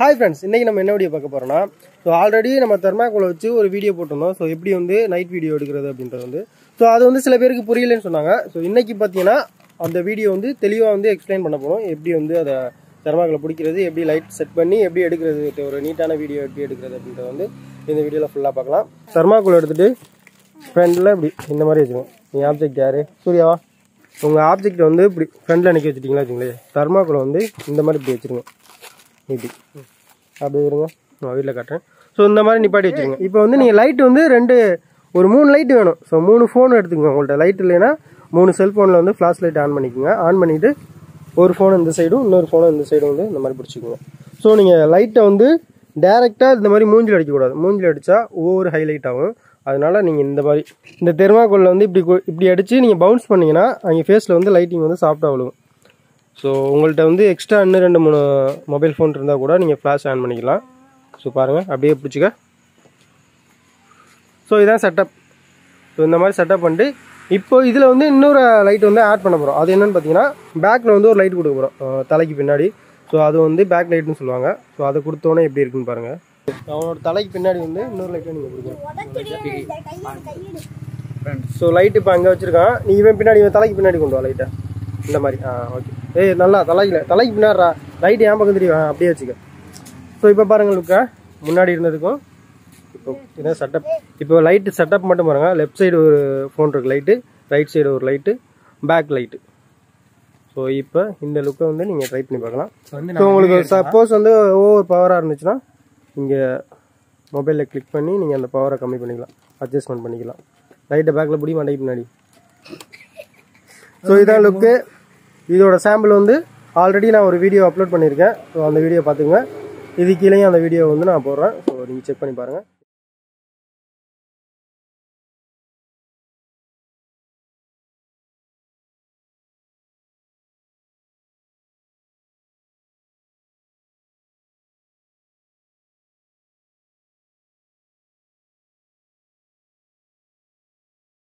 Hi friends, இன்னைக்கு நம்ம என்ன வீடியோ பார்க்க போறோம்னா ஆல்ரெடி நம்ம தெர்மாகோல் வச்சு ஒரு வீடியோ போட்டுருந்தோம். ஸோ எப்படி வந்து நைட் வீடியோ எடுக்கிறது அப்படின்றது வந்து அது வந்து சில பேருக்கு புரியலன்னு சொன்னாங்க. ஸோ இன்னைக்கு பார்த்தீங்கன்னா அந்த வீடியோ வந்து தெளிவாக வந்து எக்ஸ்பிளைன் பண்ண போகிறோம். எப்படி வந்து அதை தெர்மாகோலை பிடிக்கிறது, எப்படி லைட் செட் பண்ணி எப்படி எடுக்கிறது, ஒரு நீட்டான வீடியோ எப்படி எடுக்கிறது அப்படின்றத வந்து இந்த வீடியோவில் ஃபுல்லாக பார்க்கலாம். தெர்மாகோல் எடுத்துகிட்டு ஃப்ரெண்டில் இப்படி இந்த மாதிரி வச்சுக்கோங்க. நீங்கள் ஆப்ஜெக்ட் யார் சூர்யாவா, உங்கள் ஆப்ஜெக்ட் வந்து இப்படி ஃப்ரெண்டில் நிற்க வச்சுட்டிங்களா வச்சுங்களேன். தெர்மாகோலை வந்து இந்த மாதிரி இப்படி வச்சுருங்க. இப்படி அப்படியே இருங்க, நான் வீட்டில் காட்டுறேன். ஸோ இந்த மாதிரி நிப்பாட்டி வச்சுருங்க. இப்போ வந்து நீங்கள் லைட் வந்து ஒரு 3 லைட்டு வேணும். ஸோ 3 ஃபோன் எடுத்துக்கோங்க. உங்கள்கிட்ட லைட் இல்லைன்னா 3 செல்ஃபோனில் வந்து ஃப்ளாஷ் லைட் ஆன் பண்ணிக்கோங்க. ஆன் பண்ணிவிட்டு ஒரு ஃபோன் இந்த சைடும் இன்னொரு ஃபோனை இந்த சைடும் வந்து இந்த மாதிரி பிடிச்சிக்கோங்க. ஸோ நீங்கள் லைட்டை வந்து டேரெக்டாக இந்த மாதிரி மூஞ்சில் அடிக்கக்கூடாது. மூஞ்சில் அடித்தா ஒவ்வொரு ஹைலைட் ஆகும். அதனால் நீங்கள் இந்த மாதிரி இந்த தெர்மாகோலில் வந்து இப்படி அடித்து நீங்கள் பவுன்ஸ் பண்ணிங்கன்னா அவங்க ஃபேஸில் வந்து லைட்டிங் வந்து சாஃப்டாக விழுகும். ஸோ உங்கள்கிட்ட வந்து எக்ஸ்ட்ரா இன்னும் 2-3 மொபைல் ஃபோன் இருந்தால் கூட நீங்கள் ஃப்ளாஷ் ஆன் பண்ணிக்கலாம். ஸோ பாருங்கள், அப்படியே பிடிச்சிக்க. ஸோ இதான் செட்டப். ஸோ இந்த மாதிரி செட்டப் பண்ணிட்டு இப்போ இதில் வந்து இன்னொரு லைட் வந்து ஆட் பண்ண போகிறோம். அது என்னென்னு பார்த்தீங்கன்னா பேக்கில் வந்து ஒரு லைட் கொடுக்க போகிறோம் தலைக்கு பின்னாடி. ஸோ அது வந்து பேக் லைட்னு சொல்லுவாங்க. ஸோ அதை கொடுத்தோன்னே எப்படி இருக்குன்னு பாருங்கள். அவனோட தலைக்கு பின்னாடி வந்து இன்னொரு லைட்டை நீங்கள் கொடுக்கணும். ஸோ லைட் இப்போ அங்கே வச்சுருக்கான். நீ இவன் பின்னாடி, இவன் தலைக்கு பின்னாடி கொண்டு வா லைட்டை இந்த மாதிரி. ஓகே. நல்லா தலைக்கு பின்னாடுறா லைட் என் பக்கம் தெரியும். அப்படியே வச்சுக்க. ஸோ இப்போ பாருங்கள் லுக்கா, முன்னாடி இருந்ததுக்கும் இப்போ இதான் செட்டப். இப்போ லைட்டு செட்டப் மட்டும் பாருங்கள். லெஃப்ட் சைடு ஒரு ஃபோன் இருக்குது லைட்டு, ரைட் சைடு ஒரு லைட்டு, பேக் லைட்டு. ஸோ இப்போ இந்த லுக்கை வந்து நீங்கள் ட்ரை பண்ணி பார்க்கலாம். ஸோ உங்களுக்கு சப்போஸ் வந்து ஓவர் பவராக இருந்துச்சுன்னா இங்கே மொபைலில் கிளிக் பண்ணி நீங்கள் அந்த பவரை கம்மி பண்ணிக்கலாம், அட்ஜஸ்ட்மெண்ட் பண்ணிக்கலாம். லைட்டை பேக்கில் பிடி, மண்டைக்கு பின்னாடி. ஸோ இதான் லுக்கு. இதோட சாம்பிள் வந்து ஆல்ரெடி நான் ஒரு வீடியோ அப்லோட் பண்ணியிருக்கேன். ஸோ அந்த வீடியோ பார்த்துங்க. இது கீழேயும் அந்த வீடியோ வந்து நான் போடுறேன். ஸோ நீங்கள் செக் பண்ணி பாருங்கள்.